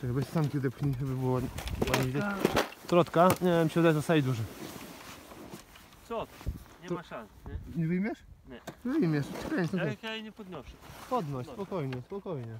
Czekaj, weź samki odepchnij, żeby było ładnie widać. Trotka? Nie wiem, czy wydaje zostaje duży. Co? Nie To- ma szans, nie? Nie wyjmiesz? Nie. Wyjmiesz, czekaj, no Jak ja jej nie podnoszę. podnoś, spokojnie, spokojnie.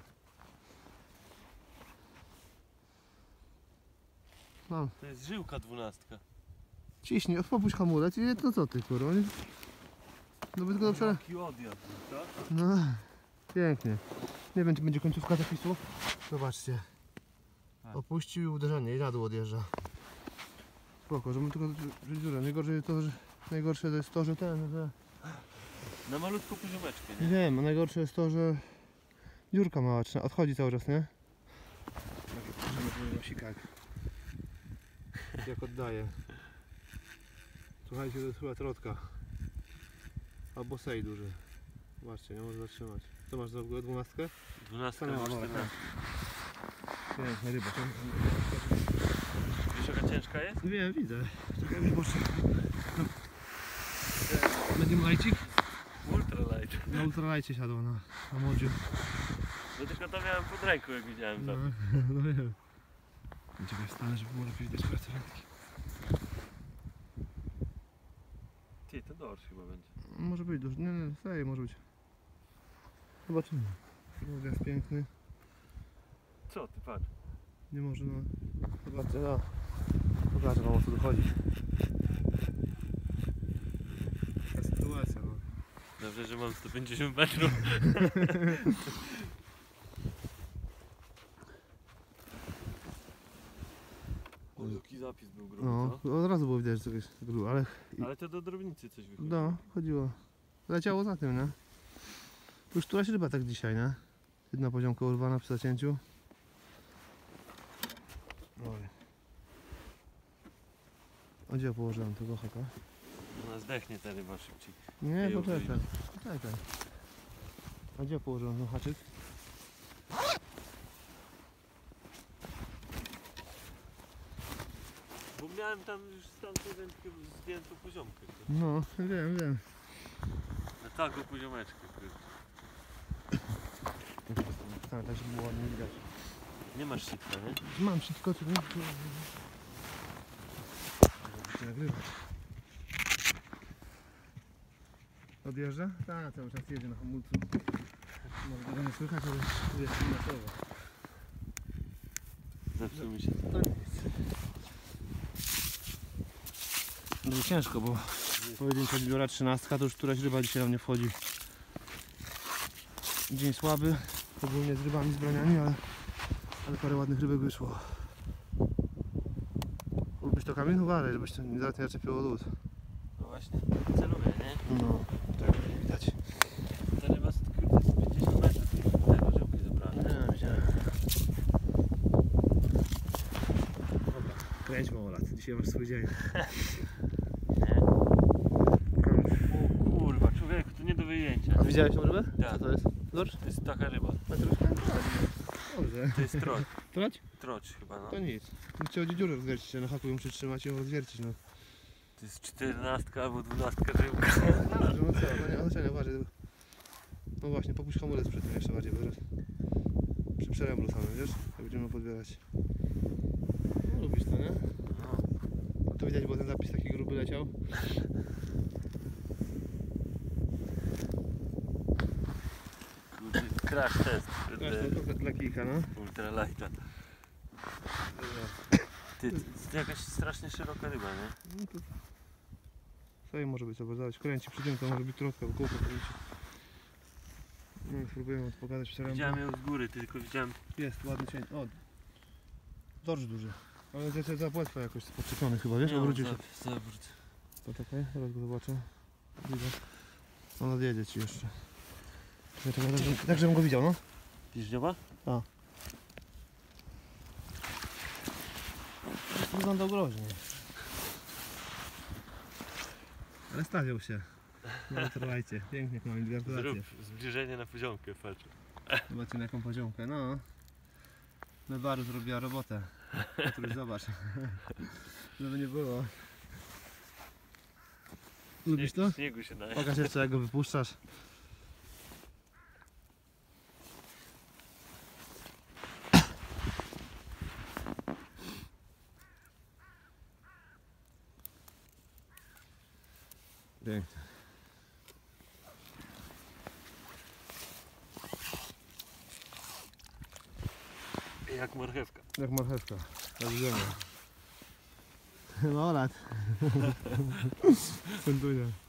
Mam. To jest żyłka 12. Ciśnij, popuść hamulec i no co ty, kurwa? Nie? No by tylko do przele... Jaki odjazd, tak? No, pięknie. Nie wiem, czy będzie końcówka zapisu. Zobaczcie. Tak. Opuścił i uderzenie i na dół odjeżdża. Spoko, żeby tylko żyć dziurę. Najgorsze to jest to, że że... Na malutką poziomeczkę, Nie nie? wiem, a najgorsze jest to, że dziurka mała odchodzi cały czas, nie? Jak oddaje. Słuchajcie, to jest chyba trotka. Albo sej duży. Zobaczcie, nie może zatrzymać. Co masz za 12? 12 No, albo dobra, 14. Piękna ryba. Wiesz jaka ciężka jest? Wiem, widzę. Czekaj, już może... Medium lajcik? Ultralight. Na ultralajcie siadło na modziu. No tylko to miałem pod ręką jak widziałem No, tam. no wiem. Czekaj, wstanę, żeby może widać pracę ręki. Ty, to dorsz chyba będzie. Może być duży. Nie, sej może być. Zobaczymy. Jest piękny. Co ty, patrz. Nie może, no. Zobaczcie, no. Pokażę wam, o co tu chodzi. Ta sytuacja, no. Dobrze, że mam 150 metrów. O, jaki zapis był gruby, No, co? od razu było widać, że to jest grubo, ale... Ale to do drobnicy coś wychodzi. No, chodziło. Leciało za tym, nie? Już któraś ryba tak dzisiaj, nie? Jedna poziomka urwana przy zacięciu. Oj. A gdzie ja położyłem tego haka? Ona zdechnie ta ryba szybciej. Nie, Ja ją poczekaj. wyjdę. Poczekaj. A gdzie ja położyłem ten haczyk? Bo miałem tam już stamtąd wędkę zdjętą poziomkę. No, wiem. Na taką poziomeczkę. Kurde. Tak, tak, żeby było ładnie widać. Nie masz sitka, nie? Mam wszystko, co nie się nagrywać. Odjeżdża? Tak, cały czas jedzie na hamulcu. Może tego nie słychać, ale jest inna słowa. Zepsuł mi się to. Będzie ciężko, bo pojedyncza zbiora 13 to już któraś ryba dzisiaj na mnie wchodzi. Dzień słaby, ogólnie z rybami, z braniami, ale parę ładnych rybek wyszło. Lubisz to kamień? Uważaj, żebyś to nie zaczepiło lód. No właśnie, celuję, nie? No, tak widać. Ta ryba z 50 metrów tego żyłki zabrała. Nie, widziałem. Dobra, kręć małolat, dzisiaj masz swój dzień. Nie? O kurwa, człowieku, to nie do wyjęcia. A widziałeś tą rybę? Tak. Co to jest? Dorsz? To jest taka ryba. Petruszka? Dobrze. To jest troć. Trać? Troć chyba, no. To nic. Trzeba dziurę rozwiercić się na haku, ją przytrzymać i ją rozwiercić, no. To jest 14 albo 12 żyłka. Dobrze, no co, no nie, uważaj. No właśnie, popuść hamulec przy tym jeszcze bardziej, bo teraz przy przeręblu samym, wiesz? Jak będziemy podbierać. No lubisz to, nie? No. No to widać, bo ten zapis taki gruby leciał. Kurde, crash test. To dla kilka, no. Ultralighta. Ty, to jakaś strasznie szeroka ryba, nie? No to... Co może być, zobaczyć, kręci przy tym, to może być trotka, bo kółko kręci. No spróbujemy pokazać przeręblu. Widziałem ją z góry, tylko widziałem... Jest, ładny cień. O! Dorsz duży. Ale to za płetwa jakoś podczepiony chyba, wiesz? Nie, Obrócił się. zawróć. To czekaj, teraz go zobaczę. Widzę. On odjedzie ci jeszcze. Czekaj, tak żebym go widział, no. Widzisz dzioba? Wyglądał groźnie. Ale stawiał się. No to lajcie. Pięknie, mamy gratulacje. Zrób zbliżenie na poziomkę, patrz. Zobaczcie na jaką poziomkę, no. Mebaru zrobiła robotę. Któryś zobacz. Żeby nie było. Lubisz to? Śniegu się daje. Pokaż jeszcze jak go wypuszczasz. Pięknie. Jak marchewka. Jak marchewka. Do widzenia. No lat. Sędunia.